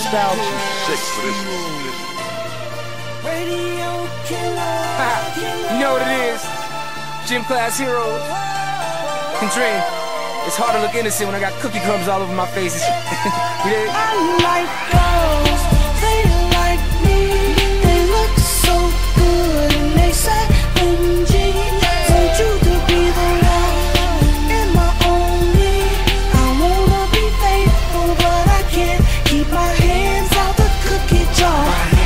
nostalgia. Sick for this one. You know what it is? Gym class heroes. Dream. It's hard to look innocent when I got cookie crumbs all over my faces. You dig? I like girls, they like me. They look so good and they say, Benji, want you to be the one and my only. I wanna be faithful, but I can't keep my hands out the cookie jar.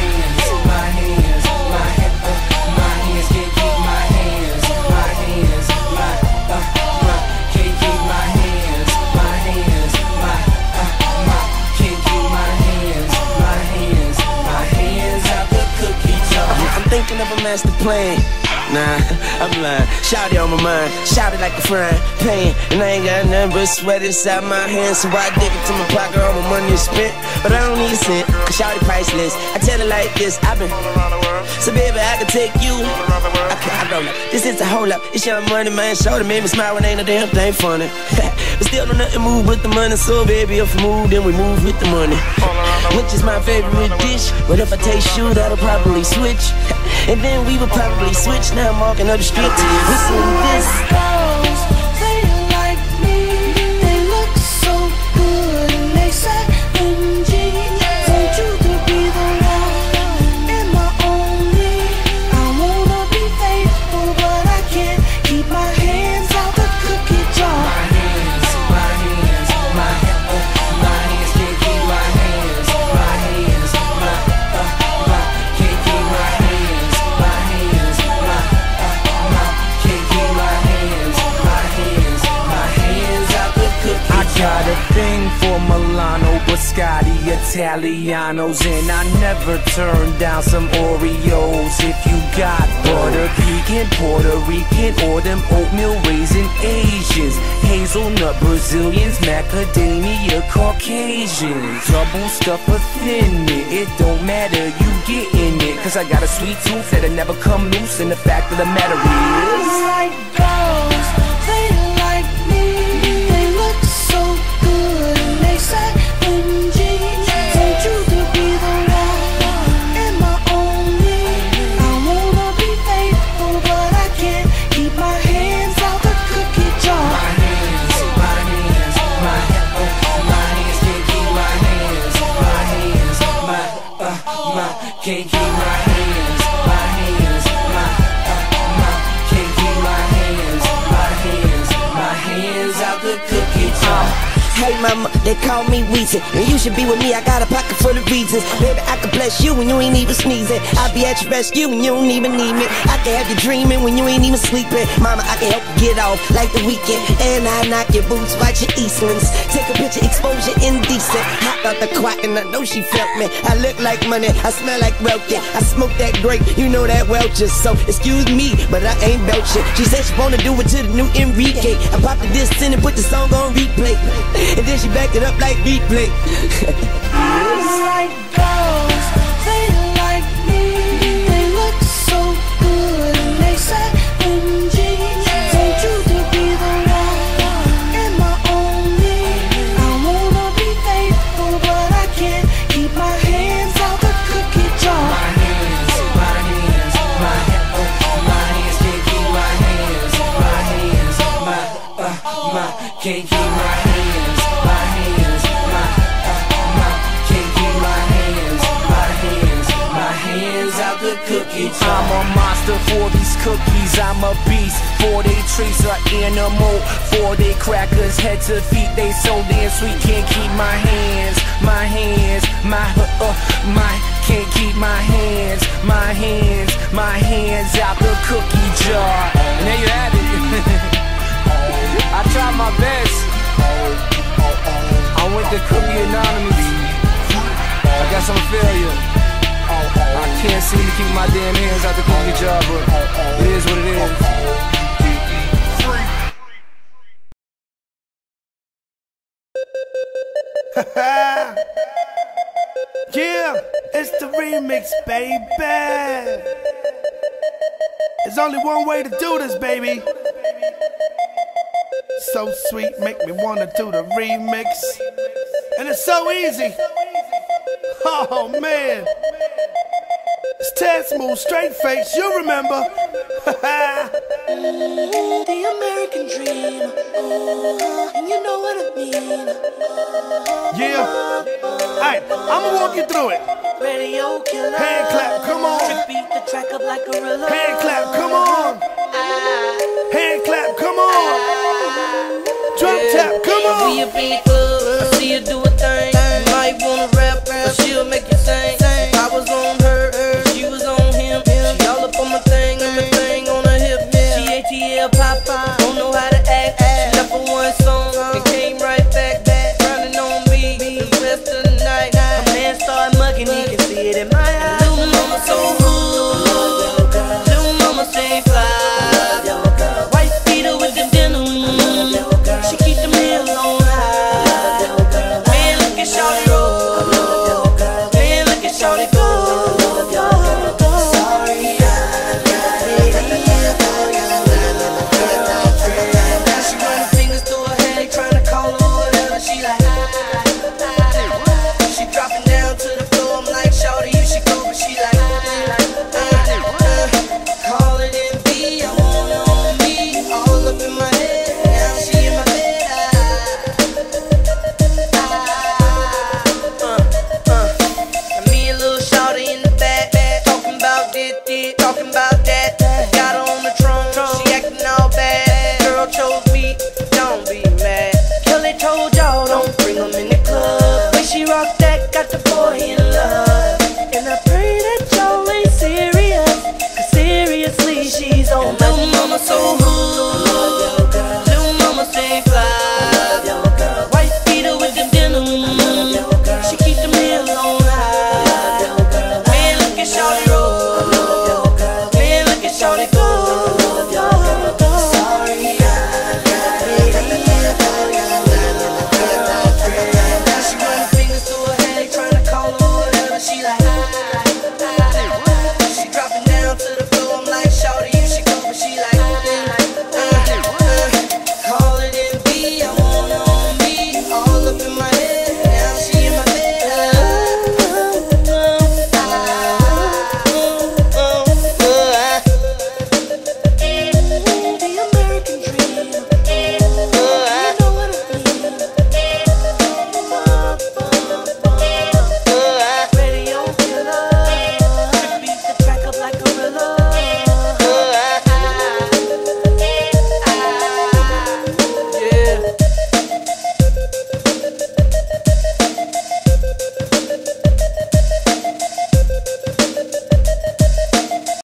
Thinking of a master plan. Nah, I'm lying. Shout it on my mind. Shout it like a frying pan. And I ain't got nothing but sweat inside my hands. So I dig into my pocket, all my money is spent. But I don't need a cent, cause shout it priceless. I tell it like this, I've been so baby, I can take you. I don't know. This is a whole lot. It's young money, man. Shoulder made me smile when ain't a damn thing funny. But still don't nothing move with the money. So baby, if we move, then we move with the money. Which is my favorite dish. But if I taste you, that'll probably switch. And then we will probably switch. Now I'm walking up the street to you. Listen to this. Girls, they like me. They look so good and they say, Benji, want you to be the one and my only. I wanna be faithful, but I can't keep my hands out the cookie jar. Got a thing for Milano, Biscotti, Italianos, and I never turn down some Oreos. If you got butter, pecan, Puerto Rican, or them oatmeal raisin Asians, hazelnut Brazilians, macadamia Caucasians, double stuff or thin mint, it don't matter, you getting it, cause I got a sweet tooth that'll never come loose, and the fact of the matter is I like girls, they like me. They look so good and they say, Benji, want you to be the one and my only. I wanna be faithful, but I can't keep my hands out the cookie jar. Can't keep my hands, my hands, can't keep my hands out the cookie jar. Hey mama, they call me Weezy, and you should be with me, I got a pocket full of reasons. Baby, I can bless you when you ain't even sneezing. I'll be at your rescue when you don't even need me. I can have you dreaming when you ain't even sleeping. Mama, I can help you get off like the weekend. And I knock your boots, watch your Eastlands. Take a picture, exposure indecent. Hot out the quack and I know she felt me. I look like money, I smell like Welkin. I smoke that grape, you know that Welch's. So excuse me, but I ain't belching. She said she wanna do it to the new Enrique. I popped the disc in and put the song on replay. And then she backed it up like replay. I like girls, they like me. They look so good and they say, Benji, want you to be the one and my only. I wanna be faithful, but I can't keep my hands out the cookie jar. Can't keep my hands, my hands out the cookie jar. I'm a monster for these cookies, I'm a beast. For they trees are animal, for they crackers head to feet, they so damn sweet. Can't keep my hands, can't keep my hands out the cookie jar. And there you have it. I tried my best. I went to Cookie Anonymous. I got some failure. I can't seem to keep my damn hands out the cookie jar, but it is what it is. Yeah, it's the remix, baby. There's only one way to do this, baby. So sweet, make me wanna do the remix. And it's so easy. Oh man, it's Ted Smooth, straight face, you remember. The American dream, and you know what I mean. Yeah, alright, I'ma walk you through it. Radio killer. Hand clap, come on. Beat the track up like a gorilla. Hand clap, come on. Hand clap, come on. Drum tap, come on. We a big club, I see you do a thing. You might wanna rap, but she'll make you sing. I was on her, she was on him. She all up on my thing, and my thing on her hip. She ATL Popeye, don't know how to act. She left for one song and came right back, running on me the rest of the night. My man started mugging, he can see it in my eyes. Little mama so cool, little mama stay fly. White speedo with the denim, she keep them heels on high. Man, look at shawty roll, man, look at shawty go. Sorry, I got it in for you. Now she running fingers through her head, trying to call her whatever. She like, she dropping down to the floor. I'm like, shawty, you should go, but she like, call it MV, I want it on me, all up in my head. Now she in my bed. And me and little shawty in the back, talking about this, talking about that.